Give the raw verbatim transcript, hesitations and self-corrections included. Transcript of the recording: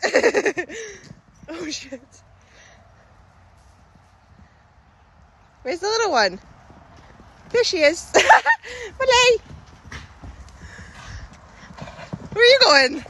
Oh shit. Where's the little one? There she is. Malay. Where are you going?